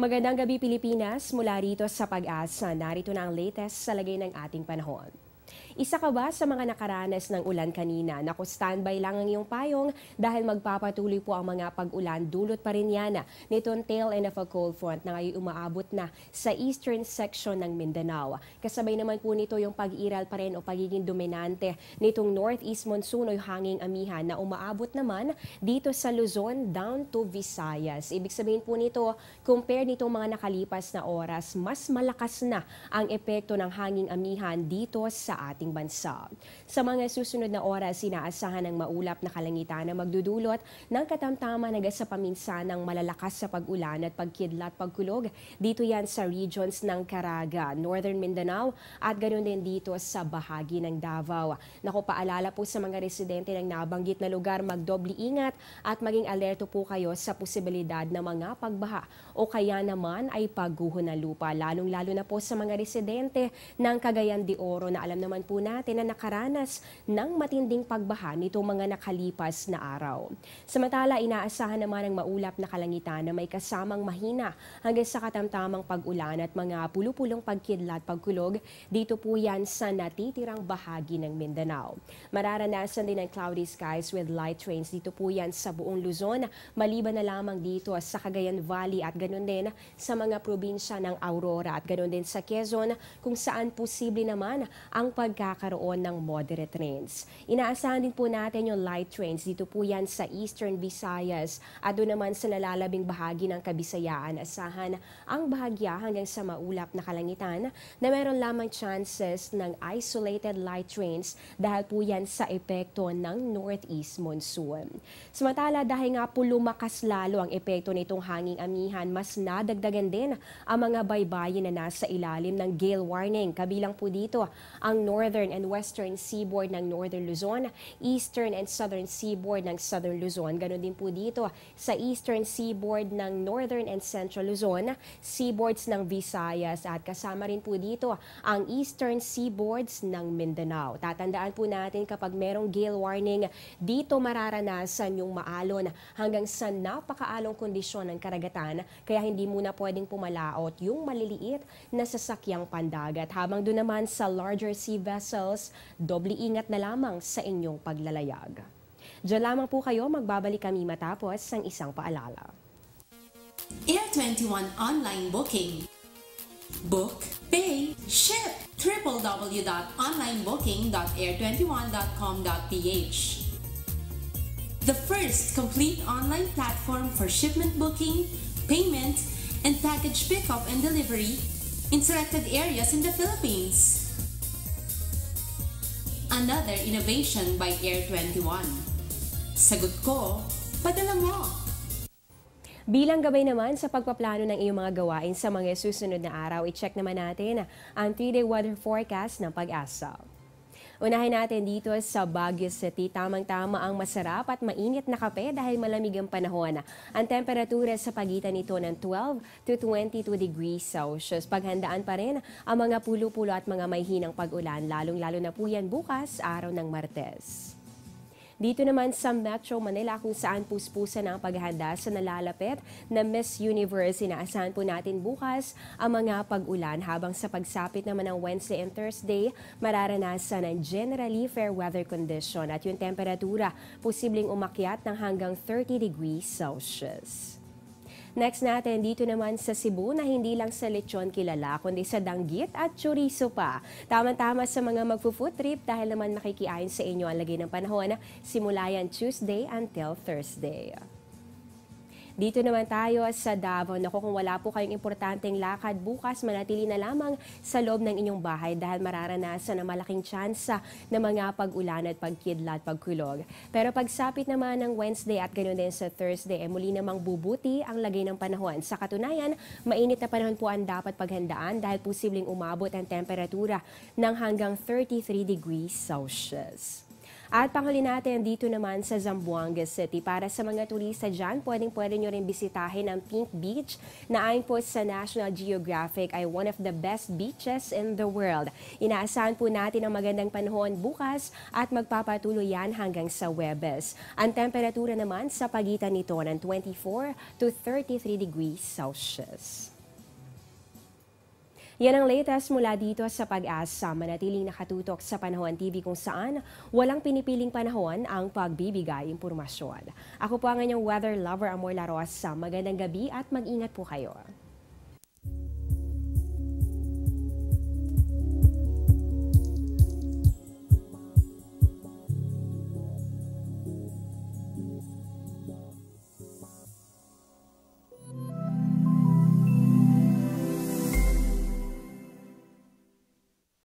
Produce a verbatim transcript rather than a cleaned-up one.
Magandang gabi Pilipinas, mula rito sa Pag-asa, narito na ang latest sa lagay ng ating panahon. Isa ka ba sa mga nakaranas ng ulan kanina? Naku, standby lang ang iyong payong dahil magpapatuloy po ang mga pag-ulan. Dulot pa rin yan nitong tail end of a cold front na ngayon umaabot na sa eastern section ng Mindanao. Kasabay naman po nito yung pag-iral pa rin o pagiging dominante nitong northeast monsoon o hanging amihan na umaabot naman dito sa Luzon down to Visayas. Ibig sabihin po nito, compare nitong mga nakalipas na oras, mas malakas na ang epekto ng hanging amihan dito sa ating bansa. Sa mga susunod na oras, inaasahan ng maulap na kalangitan na magdudulot ng katamtaman hanggang sa paminsan ng malalakas sa pag-ulan at pagkidlat pagkulog. Dito yan sa regions ng Caraga, Northern Mindanao at ganoon din dito sa bahagi ng Davao. Naku, paalala po sa mga residente ng nabanggit na lugar, magdoble ingat at maging alerto po kayo sa posibilidad na mga pagbaha o kaya naman ay pagguho ng lupa, lalong-lalo na po sa mga residente ng Cagayan de Oro na alam naman po natin na nakaranas ng matinding pagbaha nitong mga nakalipas na araw. Samantala, inaasahan naman ang maulap na kalangitan na may kasamang mahina hanggang sa katamtamang pag-ulan at mga pulupulong pagkidlat pagkulog dito po yan sa natitirang bahagi ng Mindanao. Mararanasan din ang cloudy skies with light rains dito po yan sa buong Luzon, maliban na lamang dito sa Cagayan Valley at ganoon din sa mga probinsya ng Aurora at ganoon din sa Quezon kung saan posible naman ang pagkakaroon ng moderate rains. Inaasahan din po natin yung light rains dito po yan sa Eastern Visayas at doon naman sa nalalabing bahagi ng Kabisayaan. Asahan ang bahagya hanggang sa maulap na kalangitan na meron lamang chances ng isolated light rains dahil po yan sa epekto ng northeast monsoon. Samantala, dahil nga po lumakas lalo ang epekto nitong hanging amihan, mas nadagdagan din ang mga baybayin na nasa ilalim ng gale warning. Kabilang po dito ang northern and western seaboard ng Northern Luzon, eastern and southern seaboard ng Southern Luzon. Ganon din po dito sa eastern seaboard ng Northern and Central Luzon, seaboards ng Visayas at kasama rin po dito ang eastern seaboards ng Mindanao. Tatandaan po natin kapag merong gale warning, dito mararanasan yung maalon hanggang sa napakaalong kondisyon ng karagatan kaya hindi muna pwedeng pumalaot yung maliliit na sasakyang pandagat. Habang doon naman sa larger sea vessels, doble ingat na lamang sa inyong paglalayag. Diyan lamang po kayo, magbabalik kami matapos ang isang paalala. Air twenty-one online booking. Book, pay, ship. w w w dot online booking dot air twenty-one dot com dot p h. The first complete online platform for shipment booking, payment, and package pickup and delivery in selected areas in the Philippines. Another innovation by Air twenty-one. Sagot ko, padala mo! Bilang gabay naman sa pagpaplano ng iyong mga gawain sa mga susunod na araw, i-check naman natin ang three-day weather forecast ng Pag-asa. Unahin natin dito sa Baguio City, tamang-tama ang masarap at mainit na kape dahil malamig ang panahon. Ang temperatura sa pagitan nito ng twelve to twenty-two degrees Celsius. Paghandaan pa rin ang mga pulo-pulo at mga may hinang pag-ulan, lalong-lalo na po yan bukas, araw ng Martes. Dito naman sa Metro Manila kung saan puspusan ang paghahanda sa nalalapit na Miss Universe. Inaasahan po natin bukas ang mga pag-ulan habang sa pagsapit naman ng Wednesday and Thursday, mararanasan ang generally fair weather condition at yung temperatura posibleng umakyat ng hanggang thirty degrees Celsius. Next natin, dito naman sa Cebu na hindi lang sa lechon kilala, kundi sa danggit at chorizo pa. Tama-tama sa mga magpo-food trip dahil naman makikiayon sa inyo ang lagay ng panahon simula yan Tuesday until Thursday. Dito naman tayo sa Davao. Naku, kung wala po kayong importanteng lakad bukas, manatili na lamang sa loob ng inyong bahay dahil mararanasan ang malaking tsansa ng mga pag-ulan at pagkidlat pagkulog. Pero pagsapit naman ng Wednesday at ganoon din sa Thursday, eh, muli namang bubuti ang lagay ng panahon. Sa katunayan, mainit na panahon po ang dapat paghandaan dahil posibleng umabot ang temperatura ng hanggang thirty-three degrees Celsius. At panghuli natin dito naman sa Zamboanga City. Para sa mga turista dyan, pwedeng-pwede nyo rin bisitahin ang Pink Beach na ayon po sa National Geographic ay one of the best beaches in the world. Inaasahan po natin ang magandang panahon bukas at magpapatuloy yan hanggang sa Huwebes. Ang temperatura naman sa pagitan nito ng twenty-four to thirty-three degrees Celsius. Yan ang latest mula dito sa Pag-asa. Manatiling nakatutok sa Panahon T V kung saan walang pinipiling panahon ang pagbibigay impormasyon. Ako po ang inyong weather lover Amor Larosa. Magandang gabi at mag-ingat po kayo.